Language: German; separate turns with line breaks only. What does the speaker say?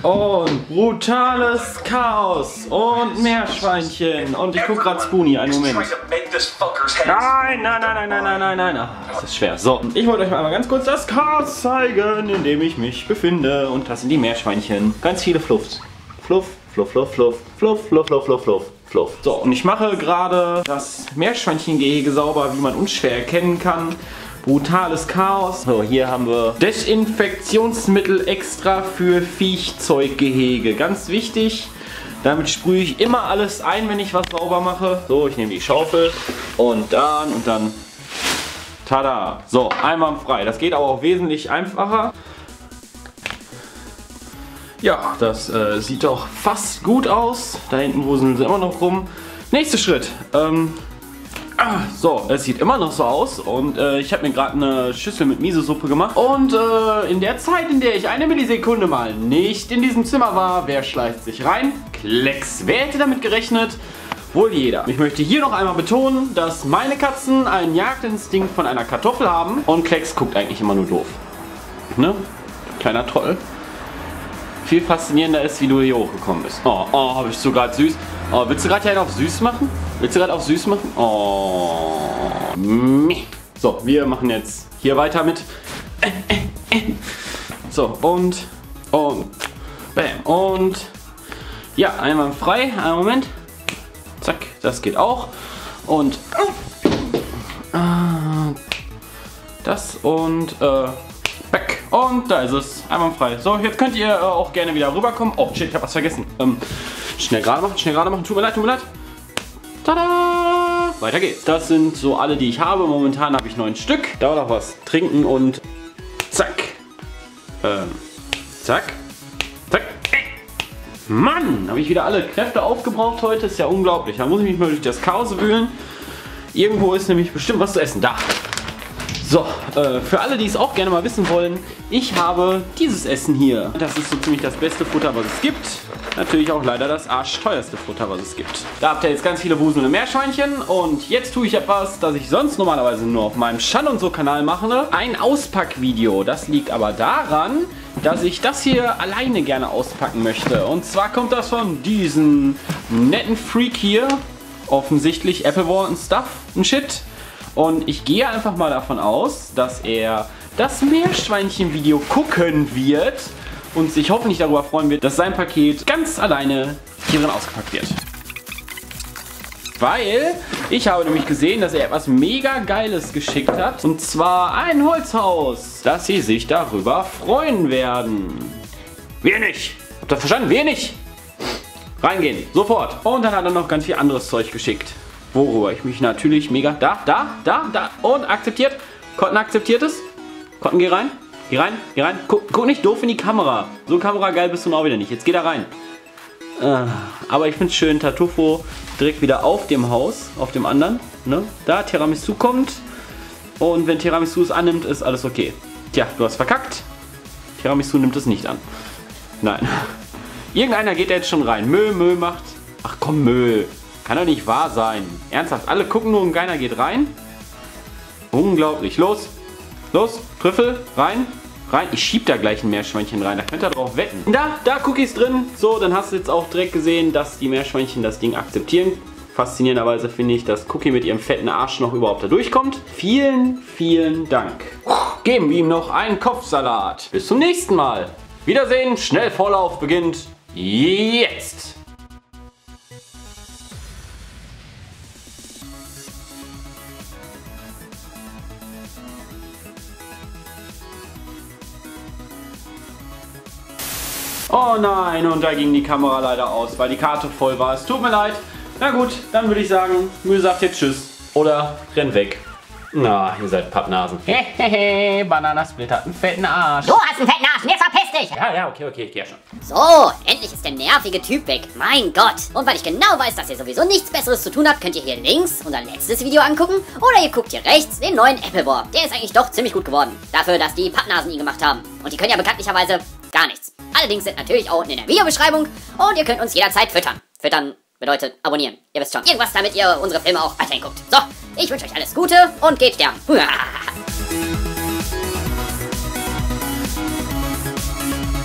Und brutales Chaos und Meerschweinchen. Und ich gucke gerade Spoonie, einen Moment. Nein. Ach, das ist schwer. So, ich wollte euch mal ganz kurz das Chaos zeigen, in dem ich mich befinde. Und das sind die Meerschweinchen. Ganz viele Fluffs. Fluff. So, und ich mache gerade das Meerschweinchengehege sauber, wie man unschwer erkennen kann. Brutales Chaos. So, hier haben wir Desinfektionsmittel extra für Viechzeuggehege. Ganz wichtig. Damit sprühe ich immer alles ein, wenn ich was sauber mache. So, ich nehme die Schaufel und dann. Tada! So, einwandfrei. Das geht aber auch wesentlich einfacher. Ja, das sieht doch fast gut aus. Da hinten wuseln sie immer noch rum. Nächster Schritt. So, es sieht immer noch so aus und ich habe mir gerade eine Schüssel mit Miso-Suppe gemacht. Und in der Zeit, in der ich eine Millisekunde mal nicht in diesem Zimmer war, wer schleicht sich rein? Klecks. Wer hätte damit gerechnet? Wohl jeder. Ich möchte hier noch einmal betonen, dass meine Katzen einen Jagdinstinkt von einer Kartoffel haben und Klecks guckt eigentlich immer nur doof. Ne? Kleiner Trottel. Viel faszinierender ist, wie du hier hochgekommen bist. Oh, bist du gerade süß. Oh, willst du gerade hier einen auf süß machen? Oh. So, wir machen jetzt hier weiter mit. So, und bam. Und ja, einwandfrei. Einen Moment. Zack, das geht auch. Und das und weg. Und da ist es. Einwandfrei. So, jetzt könnt ihr auch gerne wieder rüberkommen. Oh, shit, ich habe was vergessen. Schnell gerade machen. Tut mir leid. Tada! Weiter geht's. Das sind so alle, die ich habe. Momentan habe ich 9 Stück. Dauert noch was. Trinken und zack. Zack. Mann, habe ich wieder alle Kräfte aufgebraucht heute. Ist ja unglaublich. Da muss ich mich mal durch das Chaos wühlen. Irgendwo ist nämlich bestimmt was zu essen. Da. So, für alle, die es auch gerne mal wissen wollen, ich habe dieses Essen hier. Das ist so ziemlich das beste Futter, was es gibt. Natürlich auch leider das arschteuerste Futter, was es gibt. Da habt ihr jetzt ganz viele wuselnde Meerschweinchen und jetzt tue ich etwas, das ich sonst normalerweise nur auf meinem Shan und so Kanal mache. Ein Auspackvideo. Das liegt aber daran, dass ich das hier alleine gerne auspacken möchte. Und zwar kommt das von diesem netten Freak hier. Offensichtlich Applewall und Stuff und Shit. Und ich gehe einfach mal davon aus, dass er das Meerschweinchen-Video gucken wird und sich hoffentlich darüber freuen wird, dass sein Paket ganz alleine hierin ausgepackt wird. Weil ich habe nämlich gesehen, dass er etwas mega Geiles geschickt hat. Und zwar ein Holzhaus, dass sie sich darüber freuen werden. Wir nicht. Habt ihr verstanden? Wir nicht. Reingehen. Sofort. Und dann hat er noch ganz viel anderes Zeug geschickt. Worüber ich mich natürlich mega... Da. Und akzeptiert. Cotton akzeptiert es. Cotton, geh rein. Geh rein. Guck nicht doof in die Kamera. So kamerageil bist du auch wieder nicht. Jetzt geh da rein. Aber ich finde es schön, Tartufo direkt wieder auf dem Haus. Auf dem anderen. Ne? Da Tiramisu kommt. Und wenn Tiramisu es annimmt, ist alles okay. Tja, du hast verkackt. Tiramisu nimmt es nicht an. Nein. Irgendeiner geht da jetzt schon rein. Mö macht. Ach komm, Mö. Kann doch nicht wahr sein. Ernsthaft, alle gucken nur und keiner geht rein. Unglaublich. Los, Trüffel, rein. Ich schieb da gleich ein Meerschweinchen rein, da könnt ihr drauf wetten. Da, Cookies drin. So, dann hast du jetzt auch direkt gesehen, dass die Meerschweinchen das Ding akzeptieren. Faszinierenderweise finde ich, dass Cookie mit ihrem fetten Arsch noch überhaupt da durchkommt. Vielen Dank. Geben wir ihm noch einen Kopfsalat. Bis zum nächsten Mal. Wiedersehen, Schnellvorlauf beginnt jetzt. Oh nein, und da ging die Kamera leider aus, weil die Karte voll war. Es tut mir leid. Na gut, dann würde ich sagen, Mühe sagt jetzt Tschüss. Oder rennt weg. Na, ihr seid Pappnasen. Hehehe, Bananasplit hat einen fetten Arsch.
Du hast einen fetten Arsch und jetzt verpiss dich!
Ja, okay, ich geh ja schon.
So, endlich ist der nervige Typ weg. Mein Gott. Und weil ich genau weiß, dass ihr sowieso nichts Besseres zu tun habt, könnt ihr hier links unser letztes Video angucken. Oder ihr guckt hier rechts den neuen Applewar. Der ist eigentlich doch ziemlich gut geworden. Dafür, dass die Pappnasen ihn gemacht haben. Und die können ja bekanntlicherweise gar nichts. Alle Links sind natürlich auch unten in der Videobeschreibung. Und ihr könnt uns jederzeit füttern. Füttern bedeutet abonnieren. Ihr wisst schon. Irgendwas, damit ihr unsere Filme auch weiterhin guckt. So, ich wünsche euch alles Gute und geht sterben.